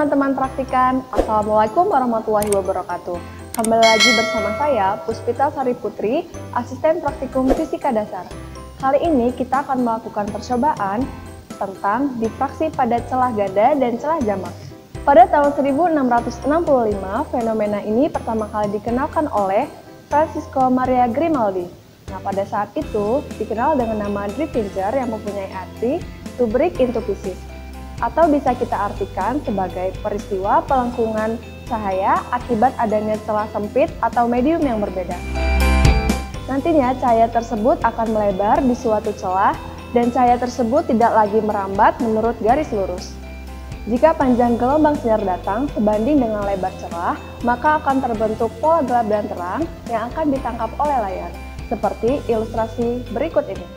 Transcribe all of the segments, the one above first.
teman-teman praktikan, Assalamualaikum warahmatullahi wabarakatuh. Kembali lagi bersama saya, Puspita Sari Putri, Asisten Praktikum Fisika Dasar. Kali ini kita akan melakukan percobaan tentang difraksi pada celah ganda dan celah jamak. Pada tahun 1665, fenomena ini pertama kali dikenalkan oleh Francisco Maria Grimaldi. Nah, pada saat itu dikenal dengan nama Driffinger yang mempunyai arti to break into pieces, atau bisa kita artikan sebagai peristiwa pelengkungan cahaya akibat adanya celah sempit atau medium yang berbeda. Nantinya cahaya tersebut akan melebar di suatu celah dan cahaya tersebut tidak lagi merambat menurut garis lurus. Jika panjang gelombang sinar datang sebanding dengan lebar celah, maka akan terbentuk pola gelap dan terang yang akan ditangkap oleh layar, seperti ilustrasi berikut ini.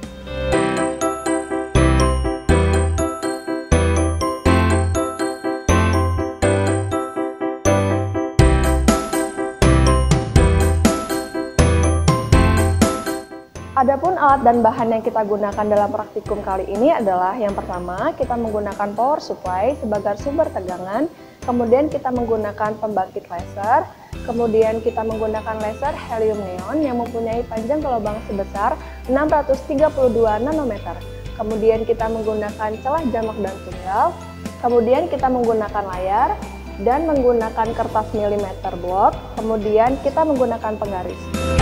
Adapun alat dan bahan yang kita gunakan dalam praktikum kali ini adalah yang pertama, kita menggunakan power supply sebagai sumber tegangan, kemudian kita menggunakan pembangkit laser, kemudian kita menggunakan laser helium neon yang mempunyai panjang gelombang sebesar 632 nanometer. Kemudian kita menggunakan celah jamak dan tunggal, kemudian kita menggunakan layar dan menggunakan kertas milimeter blok, kemudian kita menggunakan penggaris.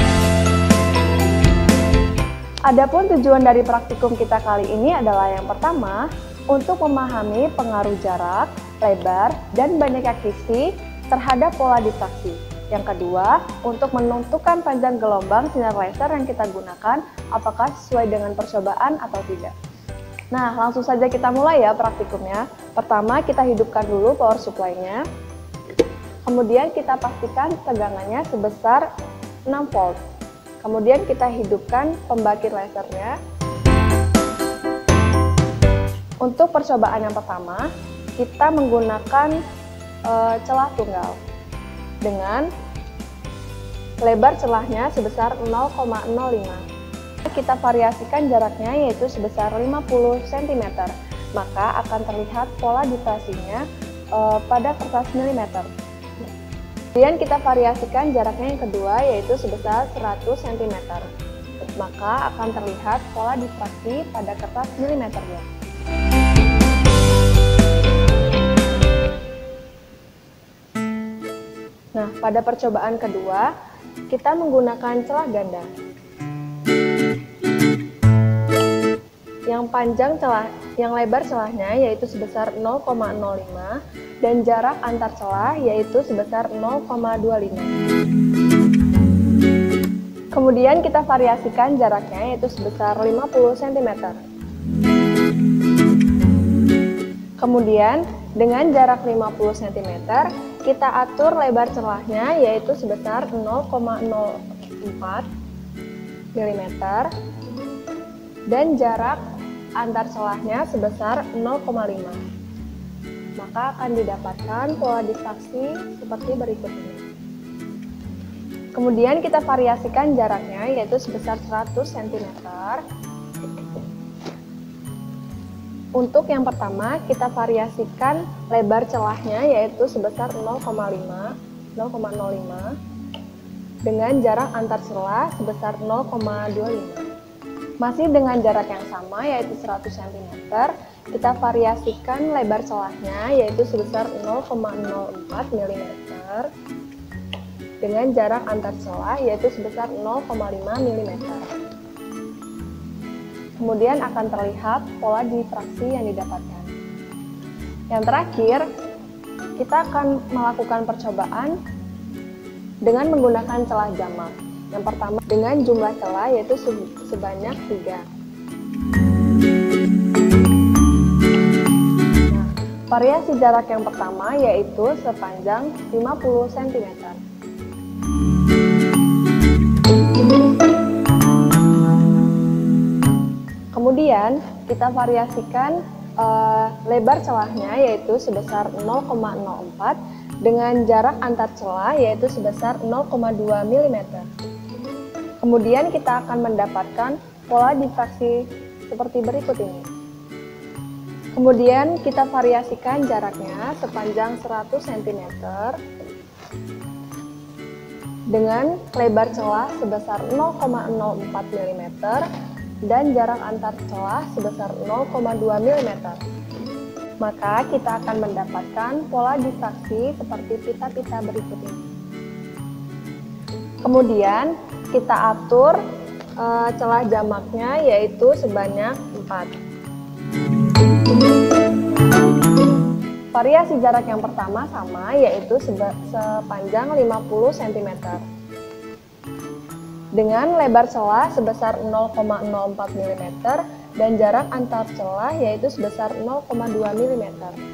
Adapun tujuan dari praktikum kita kali ini adalah yang pertama, untuk memahami pengaruh jarak, lebar, dan banyak aksisi terhadap pola difraksi. Yang kedua, untuk menentukan panjang gelombang sinar laser yang kita gunakan, apakah sesuai dengan percobaan atau tidak. Nah, langsung saja kita mulai ya praktikumnya. Pertama, kita hidupkan dulu power supply-nya. Kemudian kita pastikan tegangannya sebesar 6 volt. Kemudian kita hidupkan pembangkit lasernya. Untuk percobaan yang pertama, kita menggunakan celah tunggal dengan lebar celahnya sebesar 0,05. Kita variasikan jaraknya yaitu sebesar 50 cm, maka akan terlihat pola difraksinya pada kertas milimeter. Kemudian kita variasikan jaraknya yang kedua yaitu sebesar 100 cm, maka akan terlihat pola difraksi pada kertas milimeternya. Nah, pada percobaan kedua, kita menggunakan celah ganda. Yang lebar celahnya yaitu sebesar 0,05 dan jarak antar celah yaitu sebesar 0,25. Kemudian kita variasikan jaraknya yaitu sebesar 50 cm. Kemudian dengan jarak 50 cm, kita atur lebar celahnya yaitu sebesar 0,04 mm dan jarak antar celahnya sebesar 0,5. Maka akan didapatkan pola difraksi seperti berikut ini. Kemudian kita variasikan jaraknya yaitu sebesar 100 cm. Untuk yang pertama kita variasikan lebar celahnya yaitu sebesar 0,05 dengan jarak antar celah sebesar 0,25. Masih dengan jarak yang sama yaitu 100 cm, kita variasikan lebar celahnya yaitu sebesar 0,04 mm dengan jarak antar celah yaitu sebesar 0,5 mm. Kemudian akan terlihat pola difraksi yang didapatkan. Yang terakhir, kita akan melakukan percobaan dengan menggunakan celah jamak. Yang pertama dengan jumlah celah yaitu sebanyak 3. Nah, variasi jarak yang pertama yaitu sepanjang 50 cm. Kemudian kita variasikan lebar celahnya yaitu sebesar 0,04 dengan jarak antar celah yaitu sebesar 0,2 mm. Kemudian kita akan mendapatkan pola difraksi seperti berikut ini. Kemudian kita variasikan jaraknya sepanjang 100 cm dengan lebar celah sebesar 0,04 mm dan jarak antar celah sebesar 0,2 mm. Maka kita akan mendapatkan pola difraksi seperti pita-pita berikut ini. Kemudian kita atur celah jamaknya yaitu sebanyak 4. Variasi jarak yang pertama sama, yaitu sepanjang 50 cm. Dengan lebar celah sebesar 0,04 mm dan jarak antar celah yaitu sebesar 0,2 mm.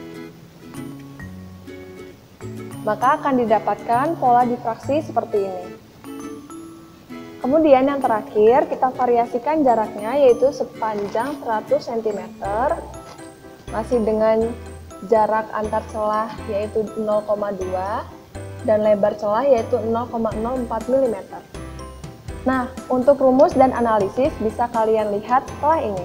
Maka akan didapatkan pola difraksi seperti ini. Kemudian yang terakhir kita variasikan jaraknya yaitu sepanjang 100 cm masih dengan jarak antar celah yaitu 0,2 dan lebar celah yaitu 0,04 mm. Nah, untuk rumus dan analisis bisa kalian lihat setelah ini.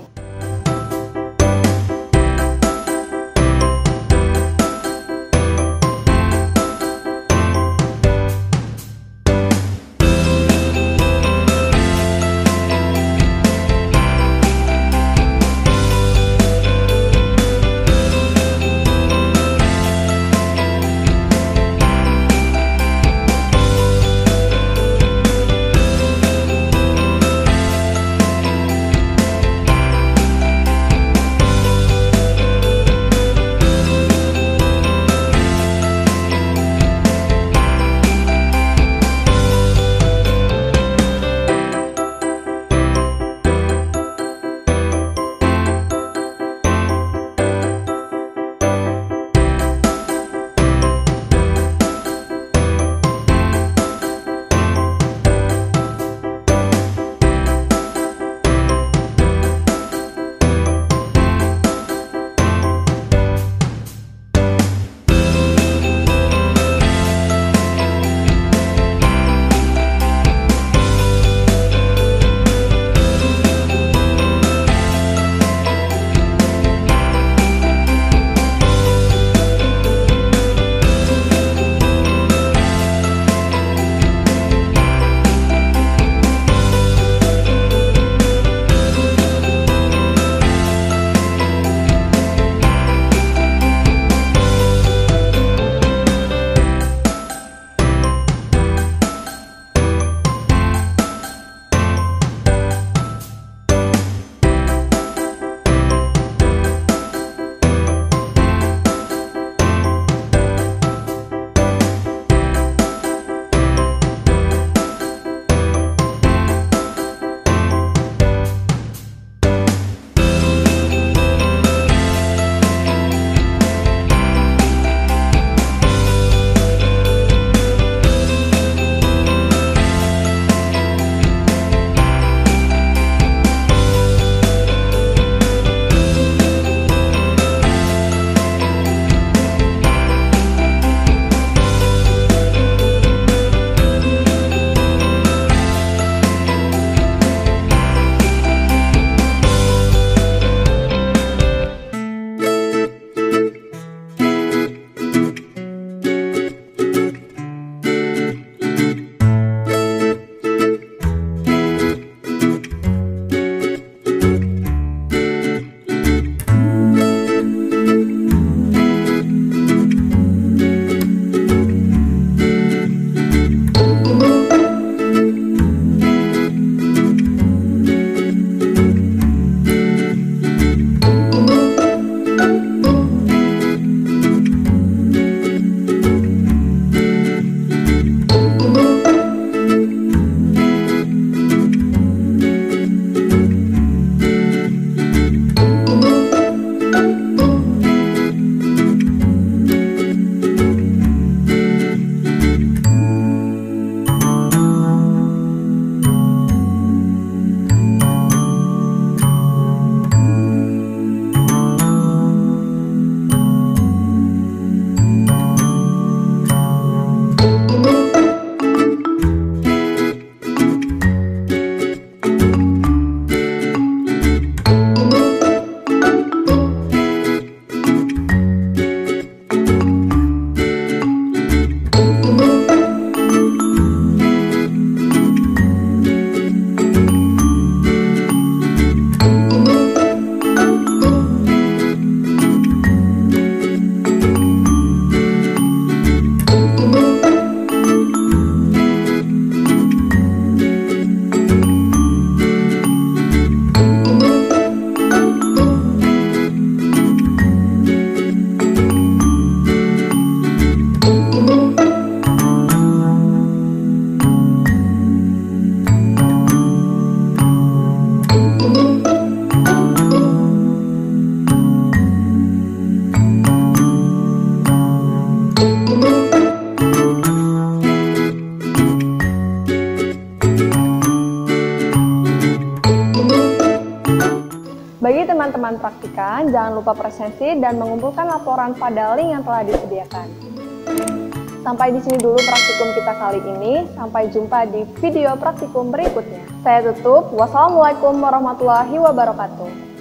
praktikan, jangan lupa presensi dan mengumpulkan laporan pada link yang telah disediakan. Sampai di sini dulu praktikum kita kali ini. Sampai jumpa di video praktikum berikutnya. Saya tutup. Wassalamualaikum warahmatullahi wabarakatuh.